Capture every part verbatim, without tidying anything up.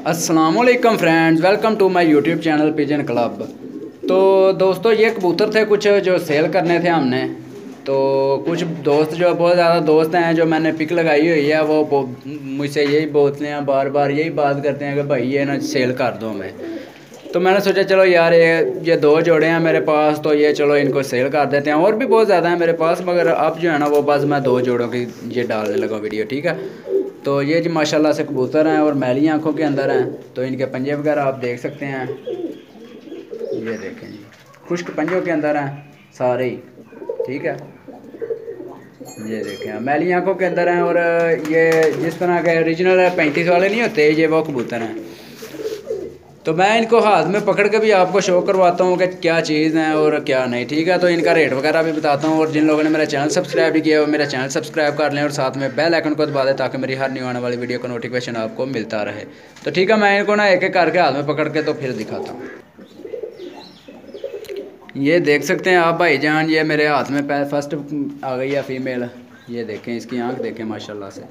अस्सलामुअलैकुम friends, welcome to my YouTube channel pigeon club. तो दोस्तों ये कबूतर थे कुछ जो सेल करने थे हमने। तो कुछ दोस्त जो बहुत ज़्यादा दोस्त हैं जो मैंने पिक लगाई हुई है वो मुझसे यही बोलते हैं, बार बार यही बात करते हैं कि भाई ये ना सेल कर दो हमें। तो मैंने सोचा चलो यार ये ये दो जोड़े हैं मेरे पास, तो ये चलो इनको सेल कर देते हैं। और भी बहुत ज़्यादा हैं मेरे पास, मगर अब जो है ना वो बस मैं दो जोड़ों की ये डालने लगा वीडियो, ठीक है। तो ये जी माशाल्लाह से कबूतर हैं और मैली आँखों के अंदर हैं। तो इनके पंजे वगैरह आप देख सकते हैं, ये देखें जी, खुश्क पंजों के अंदर हैं सारे ही, ठीक है। ये देखें मैली आँखों के अंदर हैं। और ये जिस तरह के ओरिजिनल पैंतीस वाले नहीं होते, ये वो कबूतर हैं। तो मैं इनको हाथ में पकड़ के भी आपको शो करवाता हूँ कि क्या चीज़ है और क्या नहीं, ठीक है। तो इनका रेट वगैरह भी बताता हूँ। और जिन लोगों ने मेरा चैनल सब्सक्राइब नहीं किया वो मेरा चैनल सब्सक्राइब कर लें और साथ में बेल आइकन को दबा दें ताकि मेरी हर न्यू आने वाली वीडियो का नोटिफिकेशन आपको मिलता रहे। तो ठीक है, मैं इनको ना एक एक करके हाथ में पकड़ के तो फिर दिखाता हूँ। ये देख सकते हैं आप भाईजान, ये मेरे हाथ में फर्स्ट आ गई है फीमेल। ये देखें इसकी आँख देखें माशाल्लाह से,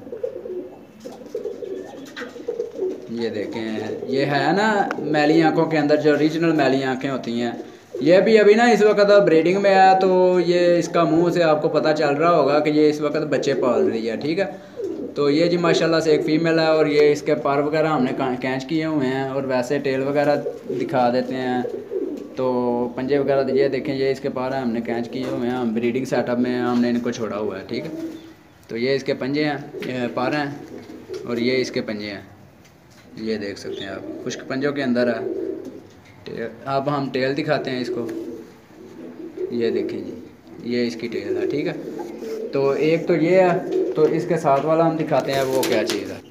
ये देखें ये है ना मैली आँखों के अंदर जो ओरिजिनल मैली आँखें होती हैं। ये भी अभी ना इस वक्त ब्रीडिंग में है, तो ये इसका मुंह से आपको पता चल रहा होगा कि ये इस वक्त बच्चे पाल रही है, ठीक है। तो ये जी माशाल्लाह से एक फ़ीमेल है और ये इसके पर वगैरह हमने कैच किए हुए हैं और वैसे टेल वगैरह दिखा देते हैं। तो पंजे वगैरह ये देखें, ये इसके पर हैं, हमने कैच किए हुए हैं, हम ब्रीडिंग सेटअप में हमने इनको छोड़ा हुआ है, ठीक है। तो ये इसके पंजे हैं, पर हैं, और ये इसके पंजे हैं, ये देख सकते हैं आप, खुश्क पंजों के अंदर है। अब हम टेल दिखाते हैं इसको, ये देखें जी, ये इसकी टेल है, ठीक है। तो एक तो ये है, तो इसके साथ वाला हम दिखाते हैं वो क्या चीज़ है।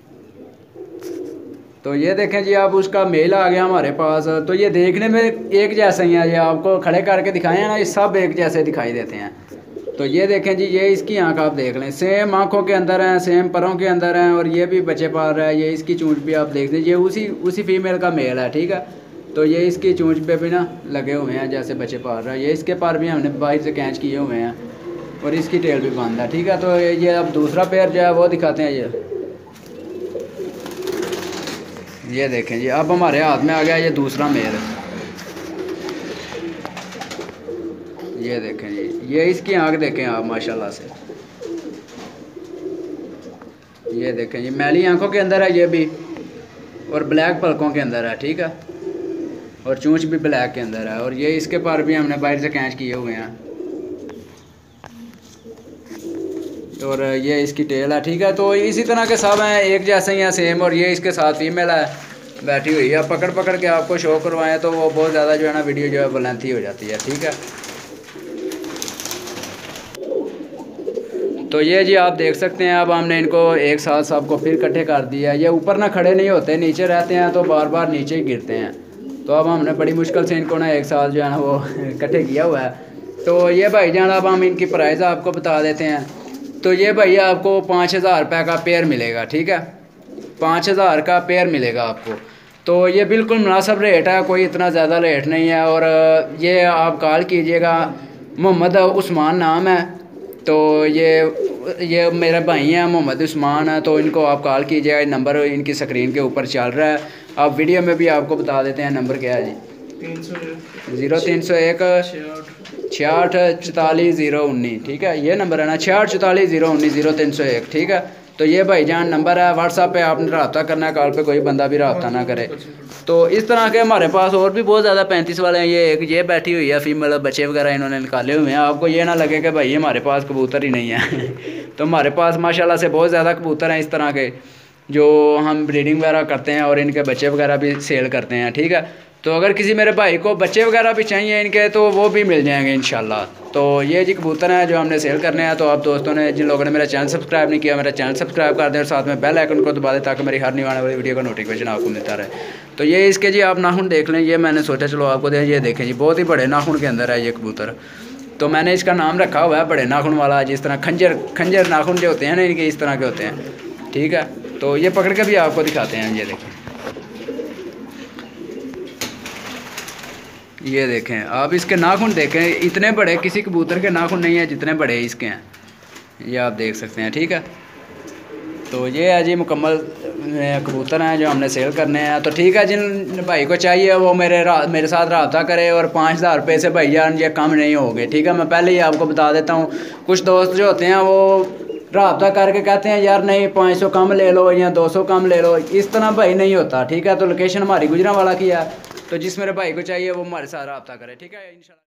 तो ये देखें जी, आप उसका मेल आ गया हमारे पास। तो ये देखने में एक जैसे ही है, ये आपको खड़े करके दिखाए हैं ना, ये सब एक जैसे दिखाई देते हैं। तो ये देखें जी, ये इसकी आंख आप देख लें, सेम आंखों के अंदर हैं, सेम परों के अंदर हैं, और ये भी बच्चे पाल रहा है। ये इसकी चूंच भी आप देख लीजिए, उसी उसी फीमेल का मेल है, ठीक है। तो ये इसकी चूंच पे भी ना लगे हुए हैं जैसे बच्चे पाल रहा है। ये इसके पर भी हमने बाहर से कैच किए हुए हैं और इसकी टेल भी बंद है, ठीक है। तो ये अब दूसरा पेयर जो है वो दिखाते हैं। ये ये देखें जी, अब हमारे हाथ में आ गया ये दूसरा मेल, ये देखें जी, ये इसकी आंख देखें आप माशाल्लाह से, ये देखें जी मैली आंखों के अंदर है ये भी, और ब्लैक पलकों के अंदर है, ठीक है। और चूंच भी ब्लैक के अंदर है, और ये इसके पर भी हमने बाहर से कैच किए हुए हैं, और ये इसकी टेल है, ठीक है। तो इसी तरह के सब हैं, एक जैसे ही हैं सेम। और ये इसके साथ फीमेल है बैठी हुई है, पकड़ पकड़ के आपको शो करवाएं तो वो बहुत ज़्यादा जो है ना वीडियो जो है वो लेंथी हो जाती है, ठीक है। तो ये जी आप देख सकते हैं, अब हमने इनको एक साथ सबको फिर इकट्ठे कर दिया। ये ऊपर ना खड़े नहीं होते, नीचे रहते हैं, तो बार बार नीचे ही गिरते हैं। तो अब हमने बड़ी मुश्किल से इनको ना एक साथ जो है ना वो इकट्ठे किया हुआ है। तो ये भाईजान अब हम इनकी प्राइस आपको बता देते हैं। तो ये भैया आपको पाँच हज़ार रुपये का पेयर मिलेगा, ठीक है। पाँच हज़ार का पेयर मिलेगा आपको। तो ये बिल्कुल मुनासिब रेट है, कोई इतना ज़्यादा रेट नहीं है। और ये आप कॉल कीजिएगा, मोहम्मद उस्मान नाम है। तो ये ये मेरा भाई है मोहम्मद उस्मान है, तो इनको आप कॉल कीजिएगा, नंबर इनकी स्क्रीन के ऊपर चल रहा है। आप वीडियो में भी आपको बता देते हैं नंबर क्या है जी, ज़ीरो तीन सौ एक छियाठ चौतालीस ज़ीरो उन्नीस, ठीक है। ये नंबर है ना, छियाठ चौतालीस ज़ीरो उन्नीस ज़ीरो तीन सौ एक, ठीक है। तो ये भाईजान नंबर है, व्हाट्सएप पे आपने रब्ता करना है, कॉल पे कोई बंदा भी रब्ता ना करे। तो इस तरह के हमारे पास और भी बहुत ज़्यादा पैंतीस वाले हैं। ये एक ये बैठी हुई है फीमेल, बच्चे वगैरह इन्होंने निकाले हुए हैं। आपको ये ना लगे कि भाई हमारे पास कबूतर ही नहीं है तो हमारे पास माशाल्लाह से बहुत ज़्यादा कबूतर हैं इस तरह के, जो हम ब्रीडिंग वगैरह करते हैं और इनके बच्चे वगैरह भी सेल करते हैं, ठीक है। तो अगर किसी मेरे भाई को बच्चे वगैरह भी चाहिए इनके, तो वो भी मिल जाएंगे इंशाल्लाह। तो ये जी कबूतर हैं जो हमने सेल करने हैं। तो आप दोस्तों ने, जिन लोगों ने मेरा चैनल सब्सक्राइब नहीं किया, मेरा चैनल सब्सक्राइब कर दें और साथ में बेल आइकन को दबा दें ताकि मेरी हर न्यू आने वाली वीडियो का नोटिफिकेशन आपको मिलता रहे। तो ये इसके जी आप नाखून देख लें, ये मैंने सोचा चलो आपको दें। ये देखें जी, बहुत ही बड़े नाखून के अंदर है ये कबूतर। तो मैंने इसका नाम रखा हुआ है बड़े नाखून वाला, जिस तरह खंजर खंजर नाखून जो होते हैं ना इनके, इस तरह के होते हैं, ठीक है। तो ये पकड़ के भी आपको दिखाते हैं, ये देखें, ये देखें आप इसके नाखून देखें, इतने बड़े किसी कबूतर के नाखून नहीं है जितने बड़े इसके हैं, ये आप देख सकते हैं, ठीक है। तो ये है जी मुकम्मल कबूतर हैं जो हमने सेल करने हैं। तो ठीक है, जिन भाई को चाहिए वो मेरे मेरे साथ रब्ता करे। और पाँच हज़ार रुपये से भैया ये कम नहीं होंगे, ठीक है। मैं पहले ही आपको बता देता हूँ, कुछ दोस्त जो होते हैं वो रब्ता करके कहते हैं यार नहीं पाँच सौ कम ले लो या दो सौ कम ले लो, इस तरह भाई नहीं होता, ठीक है। तो लोकेशन हमारी गुजरांवाला की है, तो जिस मेरे भाई को चाहिए वो हमारे साथ रब्ता करे, ठीक है इंशाल्लाह।